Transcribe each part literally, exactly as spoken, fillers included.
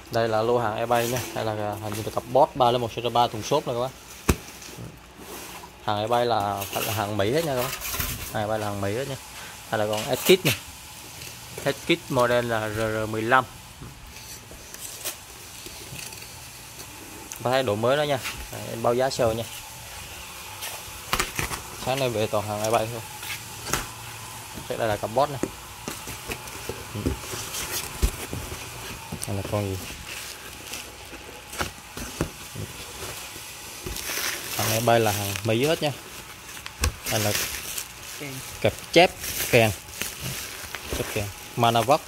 Đây là lô hàng eBay nha, hay là hình như là cặp boss ba lên một series ba thùng xốp này các bác. Hàng eBay là phải là hàng Mỹ hết nha các bác. Hàng eBay là hàng Mỹ hết nha. Hay là con S-Kit này. S-Kit model là R R mười lăm. Có thấy độ mới đó nha. Đấy, bao giá sale nha. Sáng nay về toàn hàng eBay thôi. Đây là cặp boss này. Đây là con gì? Hàng eBay là hàng Mỹ hết nha. Đây là cặp chép kèn. Chép kèn Manavox.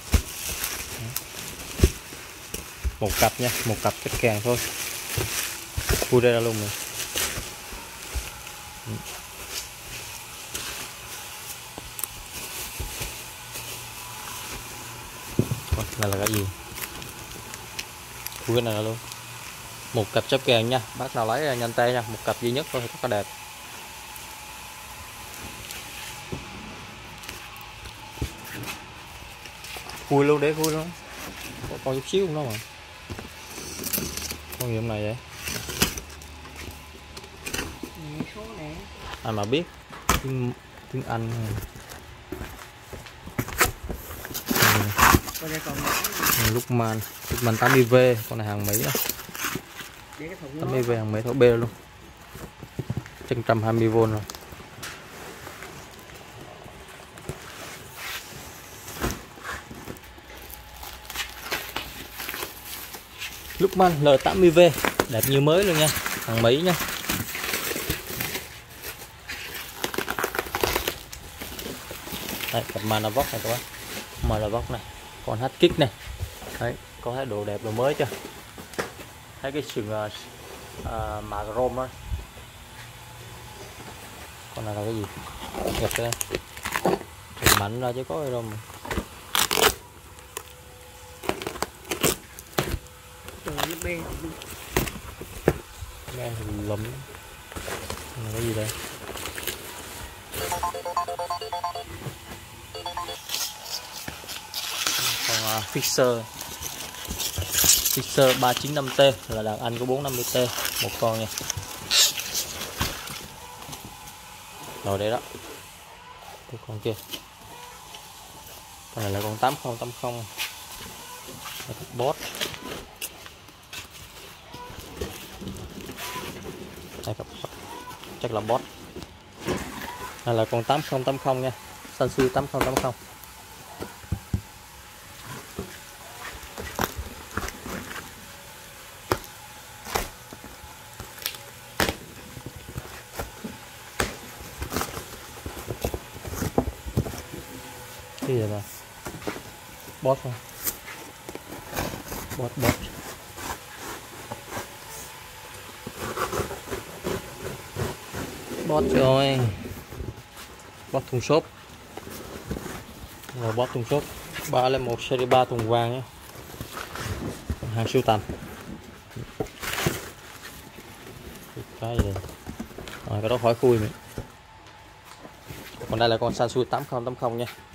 Một cặp nha, một cặp chép kèn thôi. Khui ra luôn này. Này là cái gì? Khui cái này là luôn. Một cặp chép kèn nha, bác nào lấy nhanh tay nha, một cặp duy nhất thôi, rất là đẹp. Khui luôn để khui luôn. Có con chút xíu cũng đó mà. Con gì hôm nay vậy? Ai mà biết tiếng, tiếng Anh. Luckman, Luckman tám mươi V, con này hàng Mỹ đó. tám mươi V hàng Mỹ thổ B luôn. một trăm hai mươi V rồi. Luckman L tám mươi V, đẹp như mới luôn nha, hàng Mỹ nha. Đây, cặp Manavox này các bác. Manavox này, con H-Kit này. Đấy, có thấy độ đẹp, độ mới chưa? Thấy cái sườn uh, uh, mạ chrome đó. Con này là cái gì? Gặp đây. Sườn mạnh ra chứ có gì đâu mà. Nghe thì lấm. Này cái gì đây? Con uh, Fisher Fisher ba chín năm T là đàn anh của bốn năm mươi T một con nha. Rồi đây đó. Cái con kia. Con này là con tám không tám không. Boss. Đây các bạn. Chắc là boss. Đây là con tám không tám không nha. Sansui tám không tám không. Cái gì vậy? Boss không? Boss boss. Boss rồi. Boss thùng xốp. Rồi boss thùng xốp. ba lên một series ba thùng vàng nhé. Hàng siêu tầm. Cái gì đây? Rồi cái đó khỏi khui nữa. Còn đây là con Sansui tám không tám không nha.